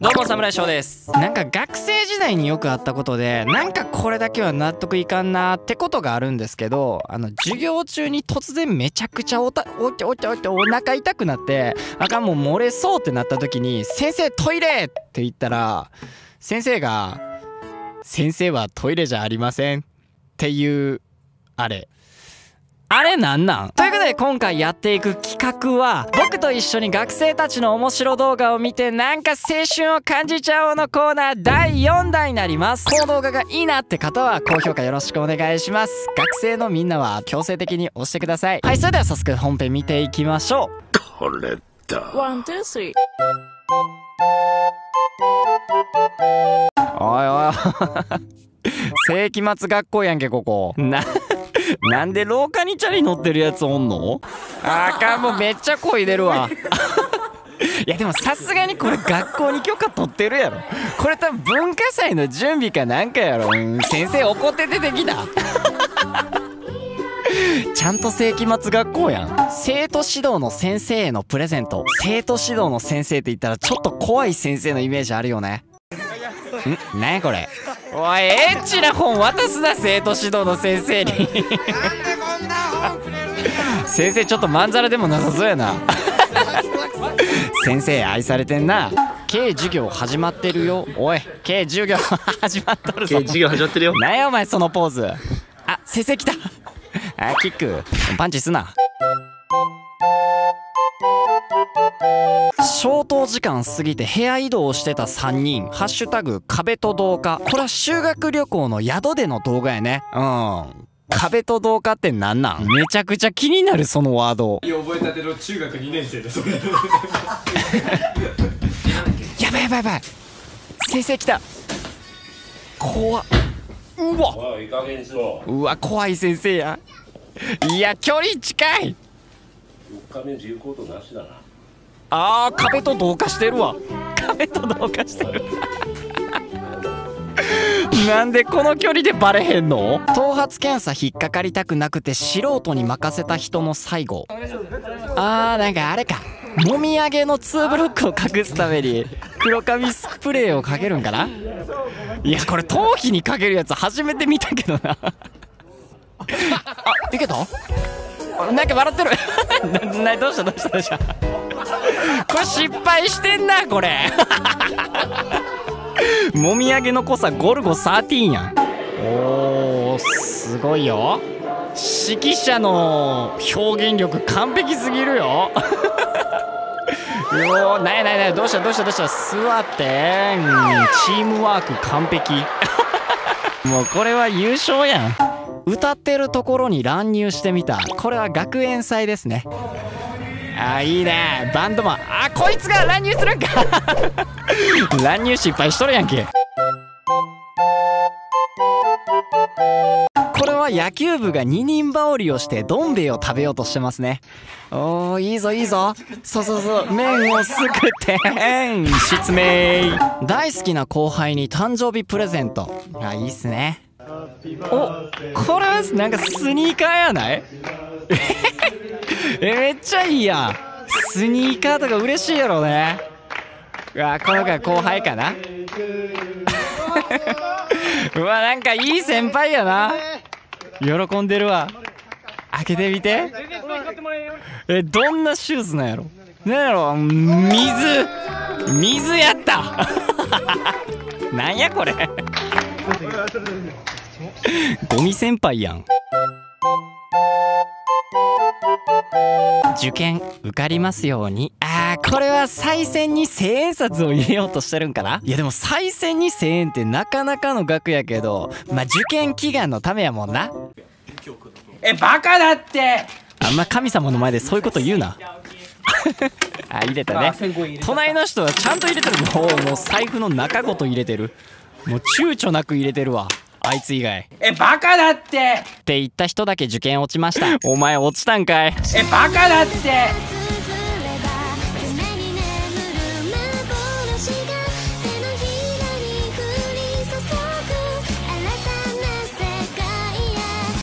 どうも侍翔です。なんか学生時代によくあったことで、なんかこれだけは納得いかんなってことがあるんですけど、授業中に突然めちゃくちゃお腹痛くなって、あかんもう漏れそうってなった時に、先生トイレって言ったら、先生が先生はトイレじゃありませんっていうあれなんなんということで、今回やっていく企画は、僕と一緒に学生たちの面白動画を見てなんか青春を感じちゃおうのコーナー第4弾になります。この動画がいいなって方は高評価よろしくお願いします。学生のみんなは強制的に押してください。はい、それでは早速本編見ていきましょう。 これだ。 ワン、ツー、スリー。 おいおい世紀末学校やんけここ。なんで廊下にチャリ乗ってるやつおんの？あかん、もうめっちゃ声出るわいやでもさすがにこれ学校に許可取ってるやろ。これ多分文化祭の準備かなんかやろ。先生怒って出てきたちゃんと世紀末学校やん。生徒指導の先生へのプレゼント。生徒指導の先生って言ったらちょっと怖い先生のイメージあるよね。なんやこれ。おい、エッチな本渡すな、生徒指導の先生に先生ちょっとまんざらでもなさそうやな先生愛されてんな。K 授業始まってるよ。おい、K 授業始まっとるぞ。 K 授業始まってるよ。 なんやお前そのポーズ。あ、先生来たあ、キックパンチすな。消灯時間過ぎて部屋移動してた3人。ハッシュタグ壁と同化。これは修学旅行の宿での動画やね。壁と同化ってなんなん？めちゃくちゃ気になるそのワード。 覚えたての中学2年生でそれやばいやばいやばい、先生来た。怖っ。うわ、 おい、いい加減にしろ。 うわ、怖い先生や。いや距離近い。 4日目自由行動なしだな。 あー、壁と同化してるわ。壁と同化してるなんでこの距離でバレへんの？頭髪検査引っかかりたくなくて素人に任せた人の最後。なんかあれか、もみあげの2ブロックを隠すために黒髪スプレーをかけるんかな。いやこれ頭皮にかけるやつ初めて見たけどなあ、いけた？なんか笑ってるどうしたこれ失敗してんなこれもみあげの濃さゴルゴ13やん。おー、すごいよ。指揮者の表現力完璧すぎるようおー、ない、どうした座ってチームワーク完璧もうこれは優勝やん。歌ってるところに乱入してみた。これは学園祭ですね。いいね、バンドマン。こいつが乱入するんか乱入失敗しとるやんけ。これは野球部が二人羽織をしてどん兵衛を食べようとしてますね。おー、いいぞいいぞ。そう麺をすくって失明。大好きな後輩に誕生日プレゼント。いいっすね。お、これはなんかスニーカーやないめっちゃいいやん。スニーカーとか嬉しいやろね。この子は後輩かなうわ、なんかいい先輩やな。喜んでるわ。開けてみて。どんなシューズなんやろ。なんやろ、水やったなんやこれゴミ先輩やん。受験受かりますように。これは再選に1000円札を入れようとしてるんかな。いやでも再選に1000円ってなかなかの額やけど、受験祈願のためやもんな。バカだって。あんま神様の前でそういうこと言うな入れたね。隣の人はちゃんと入れてる。もう財布の中ごと入れてる。もう躊躇なく入れてるわ、あいつ以外。バカだって言った人だけ受験落ちました。お前落ちたんかい。バカだって。